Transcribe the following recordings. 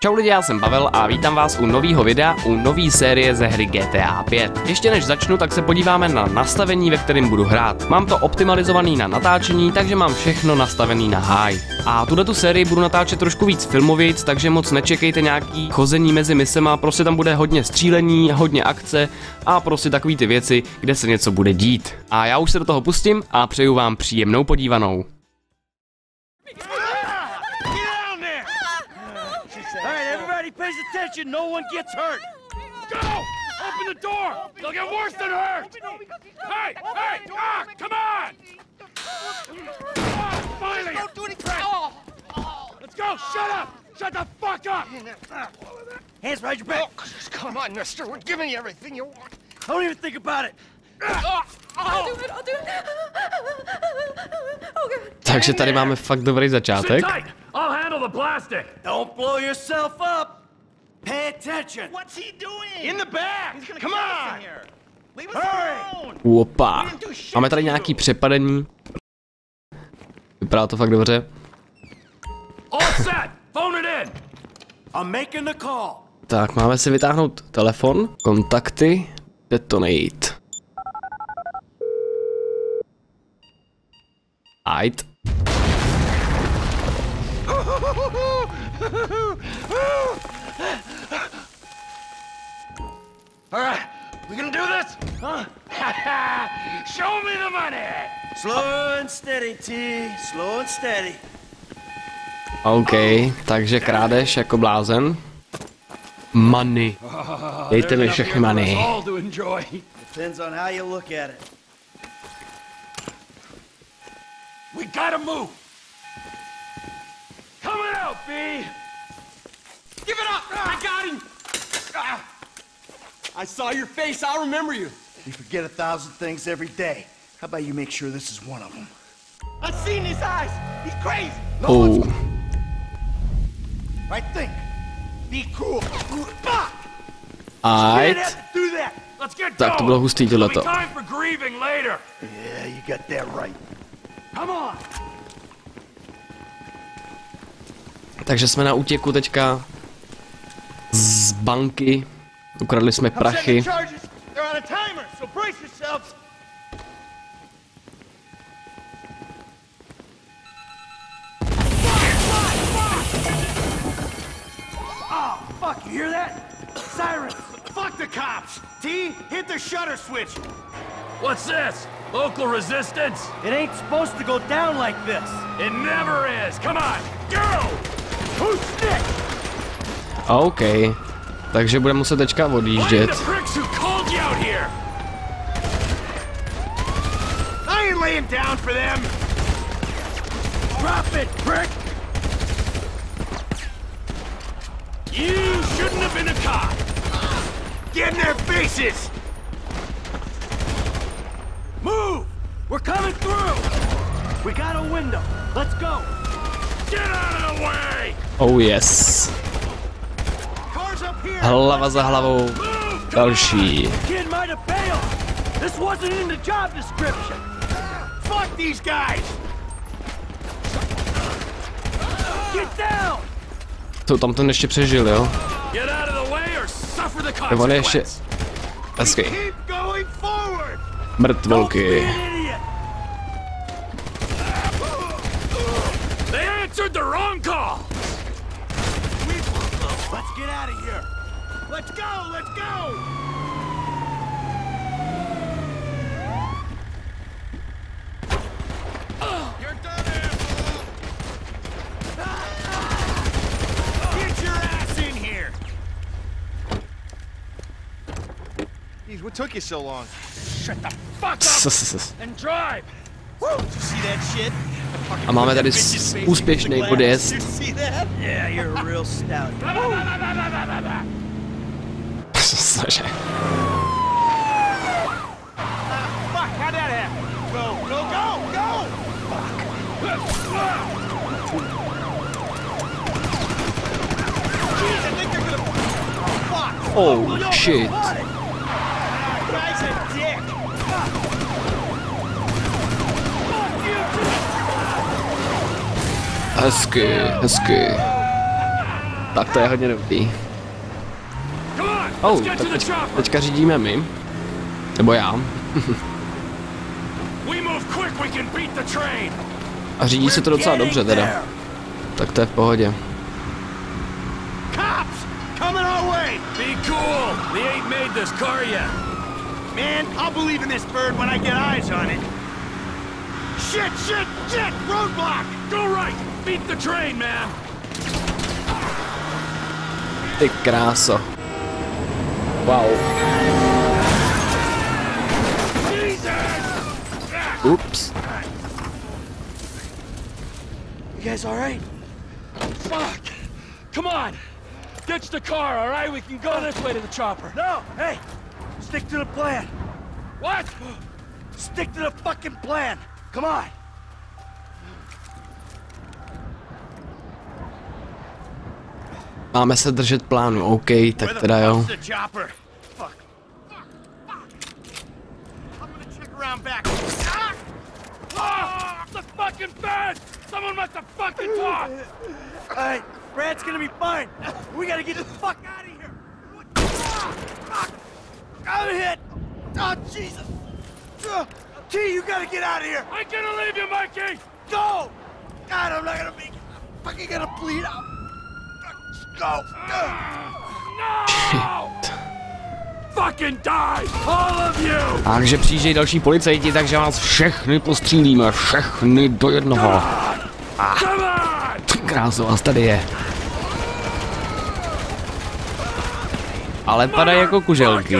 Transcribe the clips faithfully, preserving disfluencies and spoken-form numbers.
Čau lidi, já jsem Pavel a vítám vás u nového videa, u nové série ze hry G T A pět. Ještě než začnu, tak se podíváme na nastavení, ve kterém budu hrát. Mám to optimalizovaný na natáčení, takže mám všechno nastavený na high. A tuhletu sérii budu natáčet trošku víc filmovic, takže moc nečekejte nějaký chození mezi misema, prostě tam bude hodně střílení, hodně akce a prostě takový ty věci, kde se něco bude dít. A já už se do toho pustím a přeju vám příjemnou podívanou. Pays attention, no one gets hurt. Go! Open the door! They'll get worse than hurt! Hey! Hey! Ah! Come on! Ah, finally! Don't do any crap! Let's go! Shut up! Shut the fuck up! Hands behind your back! Come on, mister. We're giving you everything you want. Don't even think about it! I'll do it, I'll do it. Oh, God. Takže tady máme fakt dobrý začátek. Sit tight! I'll handle the plastic! Don't blow yourself up! Pay attention! What's he doing? In the back! Come on! Leave us alone! Opa. Máme tady nějaký přepadení. Vypadá to fakt dobře. All set! Phone it in! I'm making the call. Tak, máme si vytáhnout telefon, kontakty, detonate. Ajt. All right, we gonna do this? Huh? Show me the money! Slow and steady, T. Slow and steady. OK, takže krádeš jako blázen. Money. Dejte mi všechny money. Depends on how you look at it. We gotta move. Coming out, B. Give it up! I got him. Ah. I saw your face. I'll remember you. You forget a thousand things every day. How about you make sure this is one of them? I've seen his eyes. He's crazy. No Oh. one's... Right, think. Be cool. Fuck! Ajt. Do that. Let's get Tak to bylo hustý tohleto. Time for grieving later. Yeah, you got that right. Come on. Takže jsme na útěku teďka z banky. Ukradli jsme prachy. Oh, fuck, you hear that? Sirens! Fuck the cops! T, hit the shutter switch! What's this? Local resistance? It ain't supposed to go down like this. It never is! Come on, go! Who's stick? OK. Takže budeme muset teďka odjíždět. I ain't laying down for them! Drop it, prick! You shouldn't have been a cop! Get in their faces! Move! We're coming through! We got a window. Let's go! Get out of the way! Oh yes. Cars up here! Hlava za hlavou. Další. Kid might have bailed! This wasn't in the job description! Fuck these guys! Get down! To tam ten ještě přežil, jo? Get out of the way or suffer the Nebo on je ještě... consequence! Hezky. Keep going forward! Mrtvolky. They answered the wrong call! Let's get out of here! Let's go! Let's go! You're done, asshole! Get your ass in here! Jeez, what took you so long? Shut the fuck up and drive! Woo! Did you see that shit? A máme tady úspěšný podjezd. Yeah, you're a real stout. Cože? Fuck, how'd that happen? Go, go, go, go! Jeez, I think they're gonna... Fuck! Oh, shit. Guy's a dick! Fuck you! Hezky, hezky. Tak to je hodně dobrý. Oh, tak teď, teďka řídíme my. Nebo já. A řídí se to docela dobře teda. Tak to je v pohodě. Man, I'll believe in this bird when I get eyes on it. Shit, shit, shit! Roadblock! Go right! Beat the train, man! Ty kráso. Wow. Oops. You guys alright? Fuck! Come on! Ditch the car, alright? We can go this way to the chopper. No! Hey! Stick to the plan. What? Stick to the fucking plan. Come on. Máme se držet plánu, OK, tak teda jo. Fuck. I'm gonna check around back. Ah! The fucking bed! Someone must have fucking talked! Alright, Brad's gonna be fine. We gotta get the fuck out of here. Fuck! I'm hit! Oh, Jesus! Uh, T, you gotta get out of here! I'm gonna leave you, Mikey! Go! God, I'm not gonna be... I'm fucking gonna bleed out! Go! Uh. No! Fucking die! All of you! Takže přijíždějí další policajti, takže vás všechny postřílíme, všechny do jednoho. Ah, krásu, vás tady je. Ale padají jako kuželky.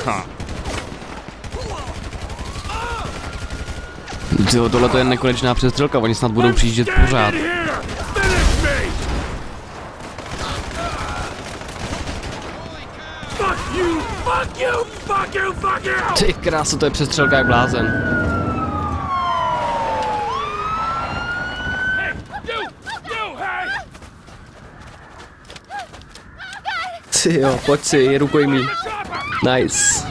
Tohle to je nekonečná přestřelka, oni snad budou přijíždět pořád. Ty krásu, to je přestřelka jak blázen. Ty jo, pojď si, rukojmí. Nice.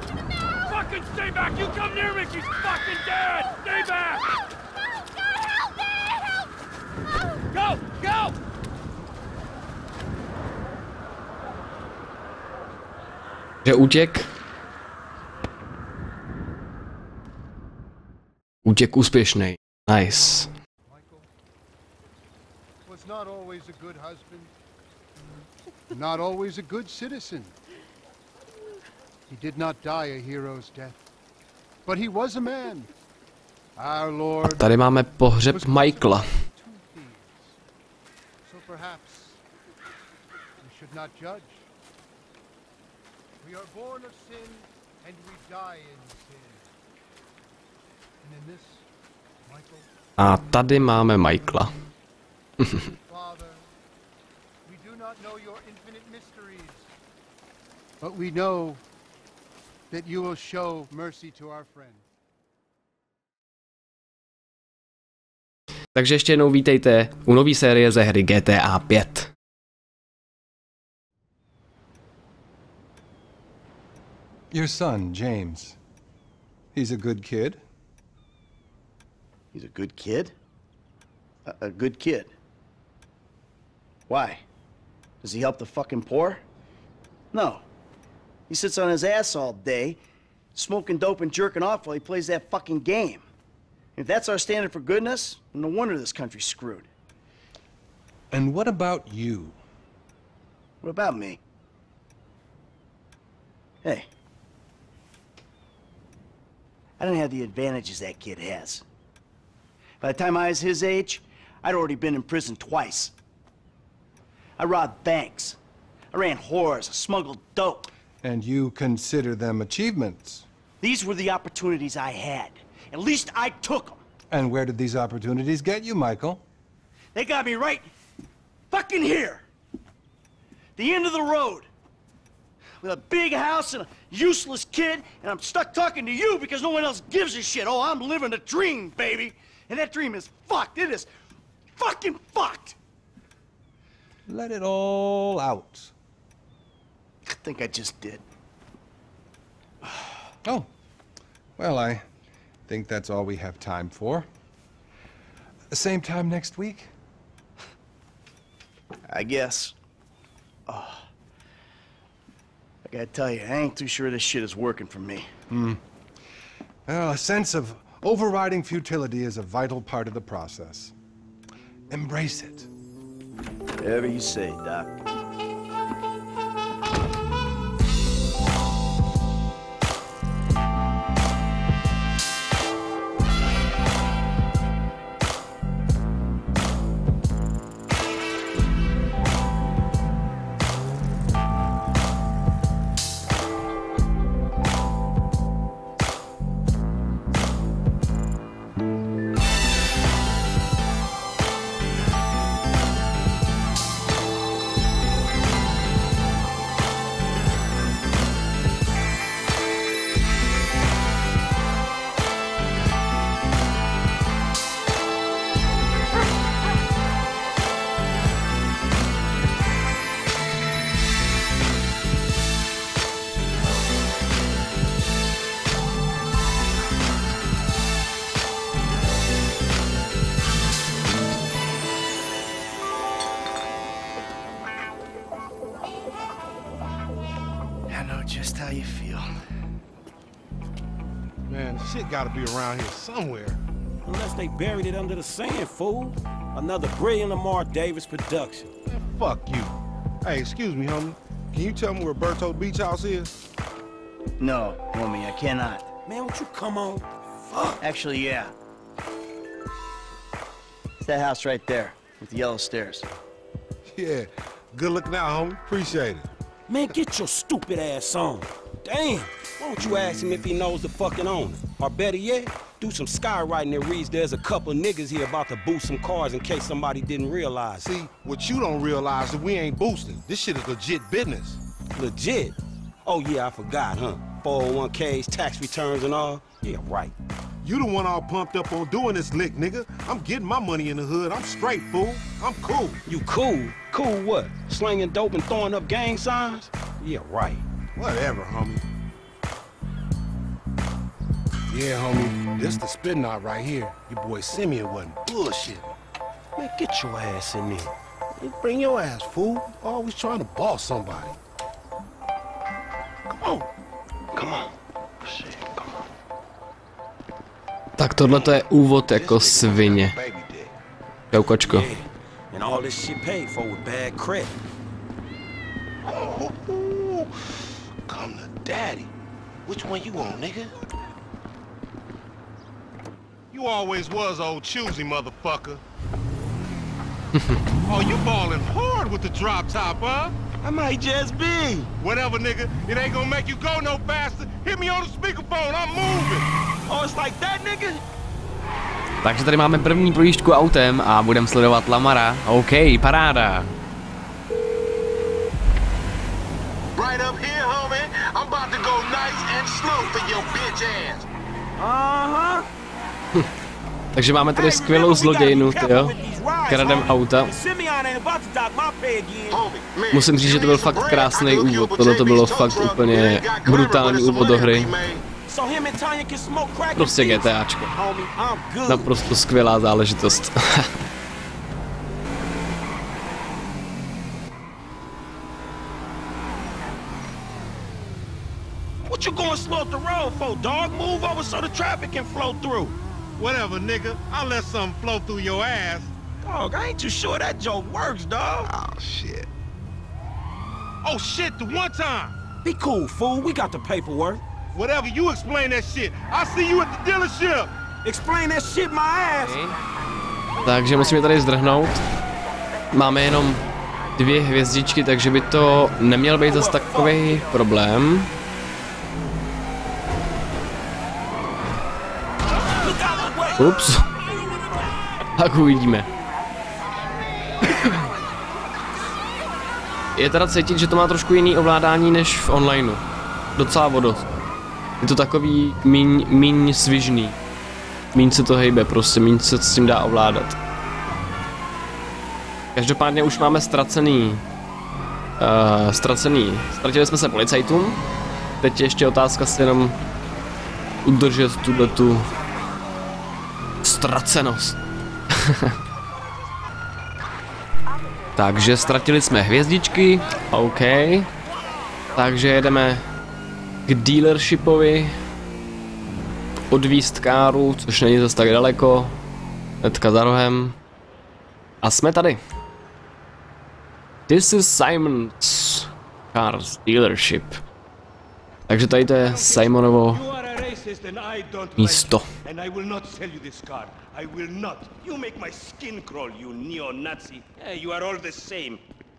Že útěk? Útěk úspěšný. Nice. Was not always a good husband. Not always a good citizen. He did not die a hero's death. But he was a man. Our Lord. A tady máme pohřeb Michaela. So perhaps we should not judge. We are born of sin and we die in sin. And in this, Michael. A tady máme Michaela. Father, we do not know your infinite mysteries, but we know that you will show mercy to our friend. Takže ještě jednou vítejte u nové série ze hry G T A pět. Your son, James. He's a good kid. He's a good kid? A, a good kid? Why? Does he help the fucking poor? No. He sits on his ass all day, smoking dope and jerking off while he plays that fucking game. If that's our standard for goodness, no wonder this country's screwed. And what about you? What about me? Hey. I don't have the advantages that kid has. By the time I was his age, I'd already been in prison twice. I robbed banks. I ran whores. I smuggled dope. And you consider them achievements? These were the opportunities I had. At least I took them. And where did these opportunities get you, Michael? They got me right fucking here. The end of the road. With a big house and a useless kid, and I'm stuck talking to you because no one else gives a shit. Oh, I'm living a dream, baby. And that dream is fucked. It is fucking fucked. Let it all out. I think I just did. Oh. Well, I think that's all we have time for. Same time next week? I guess. Oh. I gotta tell you, I ain't too sure this shit is working for me. Hmm. Well, a sense of overriding futility is a vital part of the process. Embrace it. Whatever you say, Doc. Just how you feel. Man, the shit gotta be around here somewhere. Unless they buried it under the sand, fool. Another brilliant Lamar Davis production. Man, fuck you. Hey, excuse me, homie. Can you tell me where Berto Beach House is? No, homie, I cannot. Man, won't you come on? Fuck. Actually, yeah. It's that house right there, with the yellow stairs. Yeah. Good looking out, homie. Appreciate it. Man, get your stupid ass on. Damn, why don't you ask him if he knows the fucking owner? Or better yet, do some skywriting that reads there's a couple niggas here about to boost some cars in case somebody didn't realize. See, what you don't realize is we ain't boosting. This shit is legit business. Legit? Oh yeah, I forgot, huh? four oh one Ks, tax returns and all? Yeah, right. You the one all pumped up on doing this lick, nigga. I'm getting my money in the hood. I'm straight, fool. I'm cool. You cool? Cool what? Slinging dope and throwing up gang signs? Yeah, right. Whatever, homie. Yeah, homie. This the spin knot right here. Your boy Simeon wasn't bullshit. Man, get your ass in there. You bring your ass, fool. Always trying to boss somebody. Come on. Come on. Shit, come on. Tak tohle to je úvod jako svině. Čau, kočko. And all this shit paid for with bad credit. Come to daddy. Which one you want, nigga? You always was old choosy, motherfucker. Oh, you ballin' hard with the drop top, huh? I might just be. Whatever, nigga. It ain't gonna make you go no faster. Hit me on the speakerphone. I'm moving. Oh, it's like that, nigga? Takže tady máme první projížďku autem a budeme sledovat Lamara. OK, paráda. Right up here, homie. I'm about to go nice and slow for your bitch ass. Uh-huh. Takže máme tady skvělou zlodějnu, jo. Kradem auta. Musím říct, že to byl fakt krásný úvod. Tohle to bylo fakt úplně brutální úvod do hry. Prostě GTAčko. Naprosto skvělá záležitost. What you going slow up the road for, dog? Move over so the traffic can flow through. Whatever, nigga. I'll let something flow through your ass. Dog, I ain't too sure that joke works, dog. Oh, shit. Oh, shit, the one time. Be cool, fool. We got the paperwork. Whatever, you explain that shit. I'll see you at the dealership. Explain that shit my ass. Okay. Takže musíme tady zdrhnout. Máme jenom dvě hvězdičky, takže by to neměl být zase takový problém. Ups. Tak uvidíme. Je teda cítit, že to má trošku jiný ovládání než v onlineu. Docela vodost. Je to takový míň, míň svižný. Míň se to hejbe, prostě míň se s tím dá ovládat. Každopádně už máme ztracený. Uh, ztracený. Ztratili jsme se policajtům. Teď je ještě otázka si jenom udržet tuhletu ztracenost. Takže ztratili jsme hvězdičky, OK. Takže jedeme k dealershipovi, odvízt káru, což není zase tak daleko, hnedka za rohem. A jsme tady. This is Simon's Cars Dealership. Takže tady to je Simonovo místo. I will not. You make my skin crawl, you neo-Nazi. Hey, you are all the same.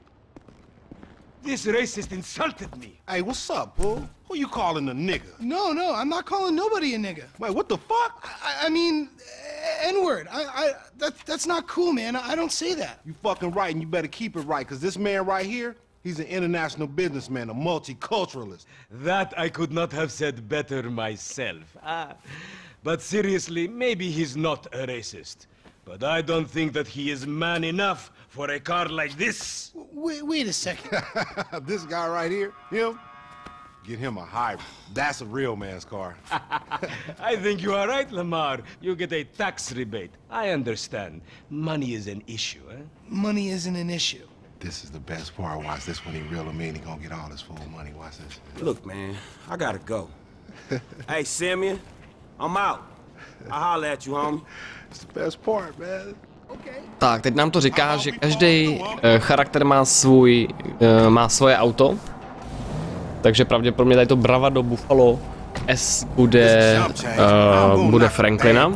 This racist insulted me. Hey, what's up, fool? Who you calling a nigga? No, no, I'm not calling nobody a nigga. Wait, what the fuck? I, I mean, N-word. I, I, that, that's not cool, man. I don't say that. You fucking right, and you better keep it right, because this man right here, he's an international businessman, a multiculturalist. That I could not have said better myself. Ah. But seriously, maybe he's not a racist. But I don't think that he is man enough for a car like this. Wait, wait a second. This guy right here, him, get him a hybrid. That's a real man's car. I think you are right, Lamar. You get a tax rebate. I understand. Money is an issue, eh? Money isn't an issue. This is the best part. Watch this when he reel him in. He gonna get all his full money. Watch this. Look, man, I gotta go. Hey, Simeon. I'm out. I'll holler at you, homie. It's the best part, man. Okay. Tak, teď nám to říká, že každý uh, charakter má svůj, uh, má svoje auto. Takže pravděpodobně tady to Bravado Buffalo S bude, uh, bude Franklina.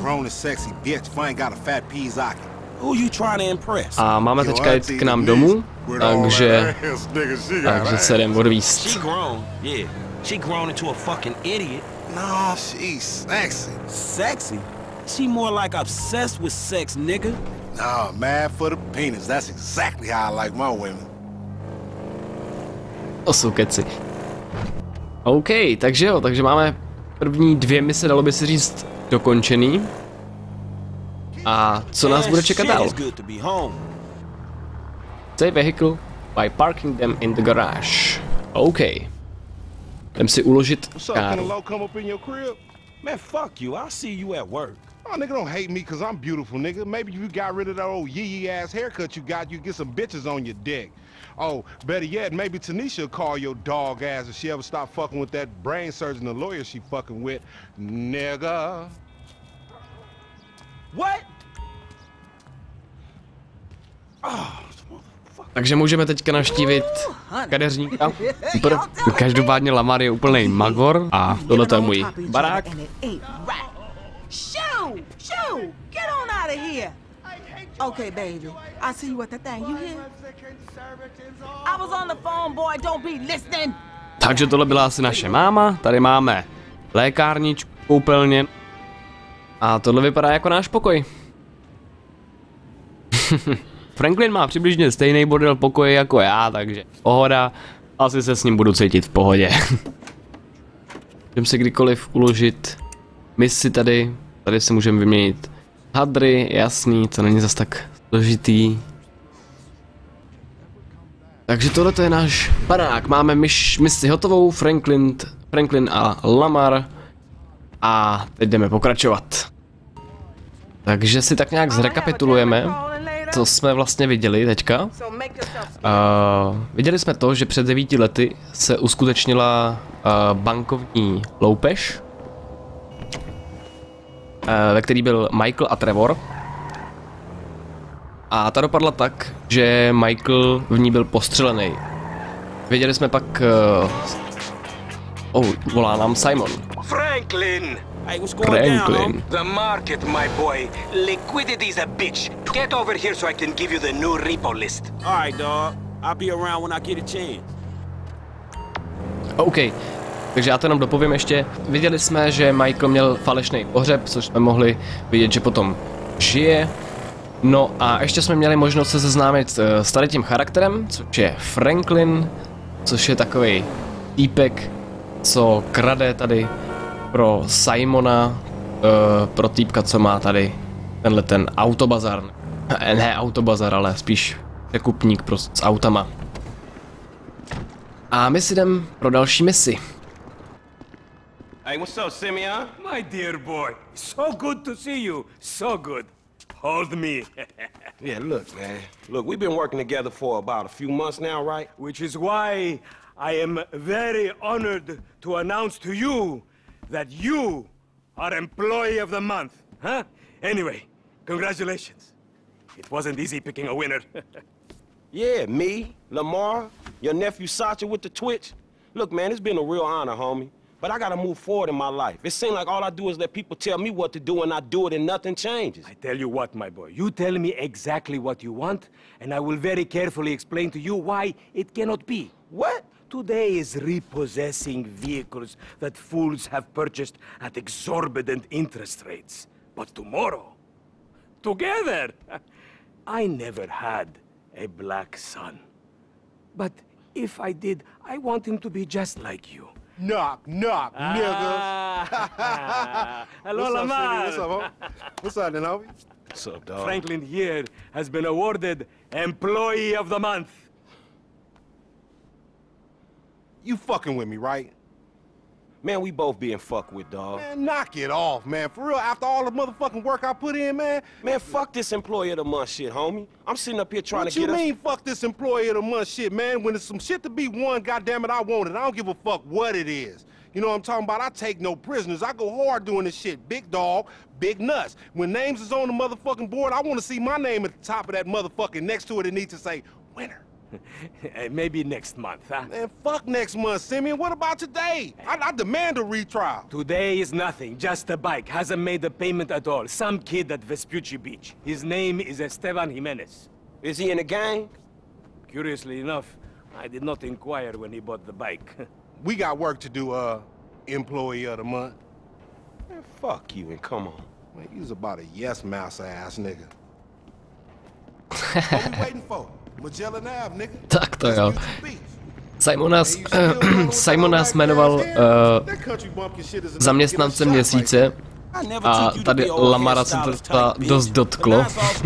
A máme teďka jít k nám domů, takže, takže se jdem odvízt. No, she's sexy. Sexy? She more like obsessed with sex, nigga. Nah, mad for the penis. That's exactly how I like my women. To jsou keci. OK, takže jo, takže máme první dvě mise, dalo by se říct, dokončený. A co nás bude čekat dál? Save vehicle by parking them in the garage. OK. Jdem si uložit káru. Man, fuck you. I'll see you at work. Oh, nigga, don't hate me because I'm beautiful, nigga. Maybe if you got rid of that old yee-yee ass haircut you got, you get some bitches on your dick. Oh, better yet, maybe Tanisha will call your dog ass if she ever stop fucking with that brain surgeon, the lawyer she fucking with. Nigga. What? Oh. Takže můžeme teďka navštívit kadeřníka. Každopádně Lamar je úplnej magor a tohle je můj barák. Okay, baby. I see you at the thing. You hear? I was on the phone, boy. Don't be listening. Takže tohle byla asi naše máma. Tady máme lékárničku, koupelně. A tohle vypadá jako náš pokoj. Franklin má přibližně stejný bordel pokoje jako já, takže pohoda. Asi se s ním budu cítit v pohodě. Můžeme si kdykoliv uložit misi tady. Tady si můžeme vyměnit hadry, jasný, to není zas tak složitý. Takže tohle je náš barák. Máme myš, misi hotovou, Franklin, Franklin a Lamar. A teď jdeme pokračovat. Takže si tak nějak zrekapitulujeme, co jsme vlastně viděli teďka. Uh, viděli jsme to, že před devíti lety se uskutečnila uh, bankovní loupež, uh, ve který byl Michael a Trevor. A ta dopadla tak, že Michael v ní byl postřelený. Viděli jsme pak... Uh, oh, volá nám Simon. Franklin! Hey, what's going Franklin. down? The market, my boy. Liquidity's a bitch. Get over here so I can give you the new repo list. All right, dog. I'll be around when I get a chance. OK, takže já to jenom dopovím ještě. Viděli jsme, že Michael měl falešný pohřeb, což jsme mohli vidět, že potom žije. No a ještě jsme měli možnost se seznámit s tady tím charakterem, což je Franklin, což je takový týpek, co krade tady pro Simona, uh, pro týpka, co má tady tenhle ten autobazar. Ne autobazar, ale spíš překupník prostě s autama. A my si jdem pro další misi. Hey, what's up, Simeon? My dear boy. So good to see you. So good. hold me. Yeah, look, man. Look, we've been working together for about a few months now, right? Which is why I am very honored to announce to you that you are Employee of the Month, huh? Anyway, congratulations. It wasn't easy picking a winner. Yeah, me, Lamar, your nephew Sacha with the Twitch. Look, man, it's been a real honor, homie. But I gotta move forward in my life. It seems like all I do is let people tell me what to do and I do it and nothing changes. I tell you what, my boy. You tell me exactly what you want, and I will very carefully explain to you why it cannot be. What? Today is repossessing vehicles that fools have purchased at exorbitant interest rates. But tomorrow, together, I never had a black son. But if I did, I want him to be just like you. Knock, knock, Ah. Hello, What's up, Lamar. What's up, homie? What's up, then, homie? What's up, dog? Franklin here has been awarded Employee of the Month. You fucking with me, right? Man, we both being fucked with, dog. Man, knock it off, man. For real, after all the motherfucking work I put in, man. Man, fuck this Employee of the Month shit, homie. I'm sitting up here trying What to you get mean, us... fuck this Employee of the Month shit, man? When there's some shit to be won, goddammit, I want it. I don't give a fuck what it is. You know what I'm talking about? I take no prisoners. I go hard doing this shit. Big dog, big nuts. When names is on the motherfucking board, I want to see my name at the top of that motherfucking next to it. It needs to say, winner. Maybe next month, huh? Man, fuck next month, Simeon. What about today? I, I demand a retrial. Today is nothing, just a bike. Hasn't made a payment at all. Some kid at Vespucci Beach. His name is Esteban Jimenez. Is he in the gang? Curiously enough, I did not inquire when he bought the bike. We got work to do, uh, Employee of the Month. Man, fuck you and come on. Man, you was about a yes mouse ass nigga. What we waiting for? Magellan Ave, nigga. Tak to jo. Simon nás, Simon nás jmenoval uh, zaměstnance měsíce a tady Lamara se to dost dotklo.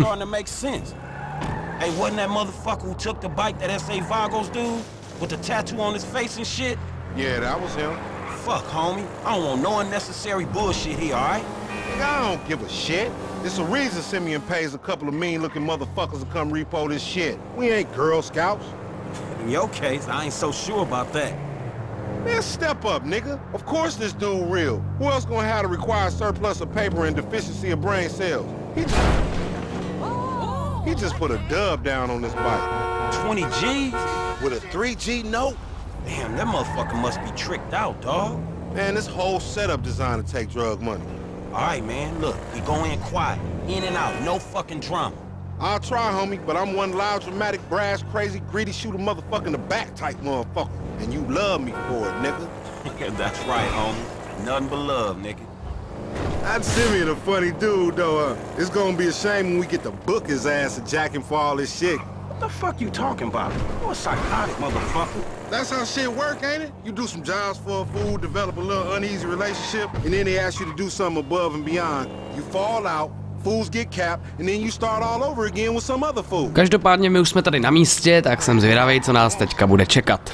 Hey, wasn't that motherfucker who took the bike that S A Vagos dude with the tattoo on his face and shit? Yeah, that was him. Fuck, homie. I don't want no unnecessary bullshit here, all right? I don't give a shit. There's a reason Simeon pays a couple of mean-looking motherfuckers to come repo this shit. We ain't Girl Scouts. In your case, I ain't so sure about that. Man, step up, nigga. Of course this dude real. Who else gonna have the required surplus of paper and deficiency of brain cells? He just, he just put a dub down on this bike. twenty G's? With a three G note? Damn, that motherfucker must be tricked out, dog. Man, this whole setup designed to take drug money. All right, man, look, we go in quiet, in and out, no fucking drama. I'll try, homie, but I'm one loud, dramatic, brass, crazy, greedy, shoot a motherfucker in the back type motherfucker. And you love me for it, nigga. That's right, homie. Nothing but love, nigga. That Simeon a funny dude, though. Uh, it's gonna be a shame when we get to book his ass and jack him for all this shit. What the fuck you talking about? You a psychotic motherfucker. That's how shit work, ain't it? You do some jobs for a fool, develop a little uneasy relationship, and then they ask you to do something above and beyond. You fall out, fools get capped, and then you start all over again with some other fool. Každopádně my už jsme tady na místě, tak jsem zvědavý, co nás teďka bude čekat.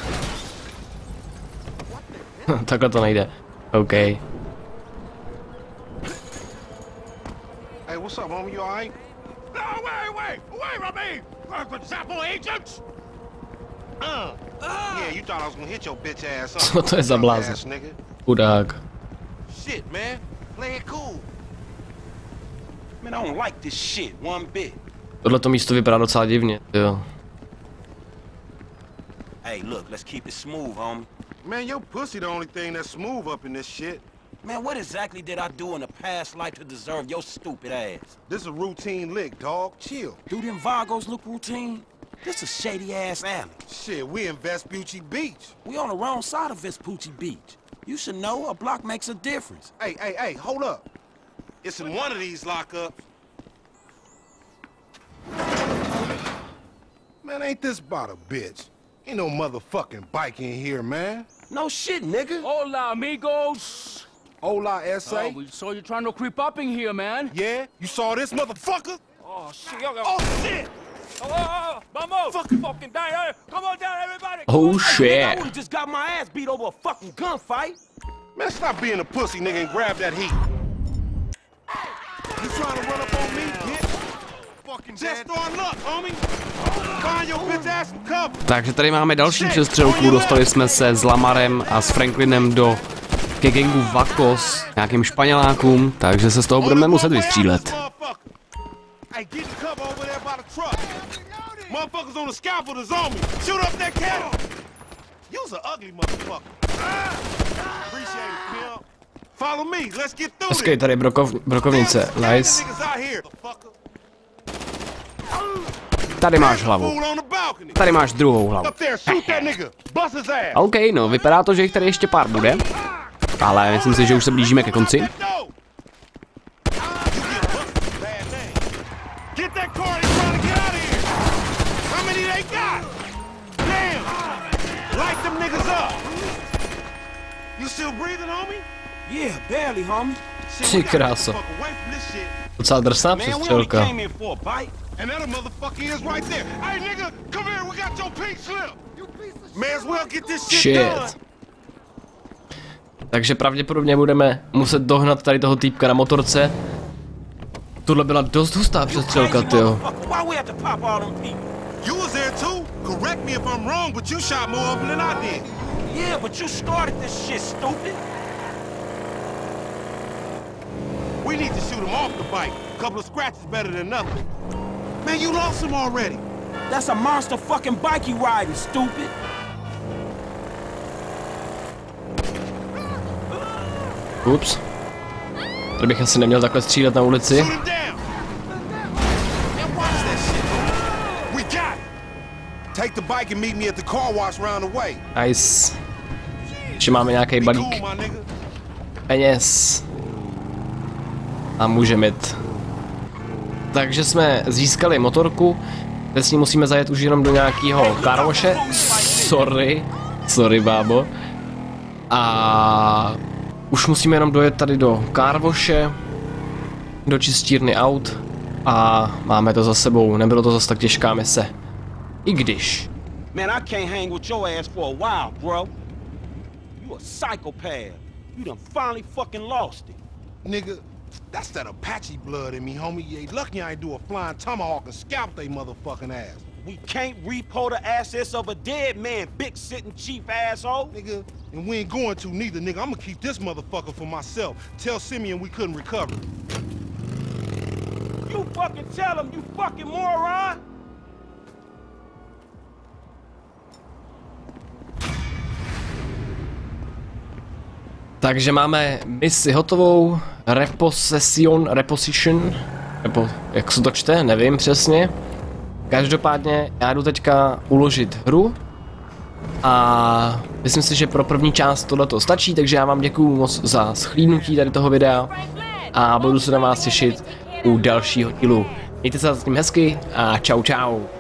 Takhle to nejde. OK. Hey, what's up, homie? You all right? No, wait, wait, wait from me! Gestapo agents! Uh, yeah, you thought I was gonna hit your bitch ass, huh? Co to je za blázen? Chudák. Shit, man. Play it cool. Man, I don't like this shit one bit. Tohleto místo vypadá docela divně, jo. Hey, look, let's keep it smooth, homie. Man, your pussy the only thing that's smooth up in this shit. Man, what exactly did I do in a past life to deserve your stupid ass? This is a routine lick, dog. Chill. Do them Vagos look routine? This a shady-ass alley. Shit, we in Vespucci Beach. We on the wrong side of Vespucci Beach. You should know a block makes a difference. Hey, hey, hey, hold up. It's in one of these lockups. Man, ain't this about a bitch? Ain't no motherfucking bike in here, man. No shit, nigga. Hola, amigos. Hola, S A. Oh, we saw you trying to creep up in here, man. Yeah? You saw this motherfucker? Oh, shit. Y'all got... Oh, shit! Oh, oh, oh, vamos! Fucking, fucking down here! Come on down, everybody! Oh, Hey, shit. I would've just got my ass beat over a fucking gunfight. Man, stop being a pussy, nigga, and grab that heat. You trying to run up on me, bitch? Takže tady máme další přestřelku, dostali jsme se s Lamarem a s Franklinem do ke gangu Vacos, nějakým Španělákům, takže se z toho budeme muset vystřílet. Hezký tady brokov, brokovnice, nice. Tady máš hlavu. Tady máš druhou hlavu. OK, no, vypadá to, že jich tady ještě pár bude. Ale myslím si, že už se blížíme ke konci. Ty kráso. Docela drsná přestřelka. Shit. Takže pravděpodobně budeme muset dohnat tady toho týpka na motorce. Tohle byla dost hustá přestřelka, tyjo. We need to shoot him off the bike. A couple of scratches better than nothing. Man, you lost him already. That's a monster fucking bike you riding, stupid. Ups. Tady bych asi neměl takhle střílet na ulici. Nice. Ještě máme nějaký balík peněz. A můžeme jít. Takže jsme získali motorku. Teď s ní musíme zajet už jenom do nějakého karvoše. Sorry. Sorry, bábo. A už musíme jenom dojet tady do karvoše. Do čistírny aut. A máme to za sebou. Nebylo to zase tak těžká mise. I když. Man, I can't hang with your ass for a while, bro. You a psychopath. You done finally fucking lost it. Nigga. That's that Apache blood in me, homie. You ain't lucky I ain't do a flying tomahawk and scalp they motherfucking ass. We can't repo the assets of a dead man, big sitting chief asshole. Nigga, and we ain't going to neither, nigga. I'm gonna keep this motherfucker for myself. Tell Simeon we couldn't recover. You fucking tell him, you fucking moron! Takže máme misi hotovou, repossession, reposition, nebo jak se to čte, nevím přesně. Každopádně já jdu teďka uložit hru a myslím si, že pro první část tohleto stačí, takže já vám děkuju moc za shlídnutí tady toho videa a budu se na vás těšit u dalšího dílu. Mějte se zatím hezky a čau čau.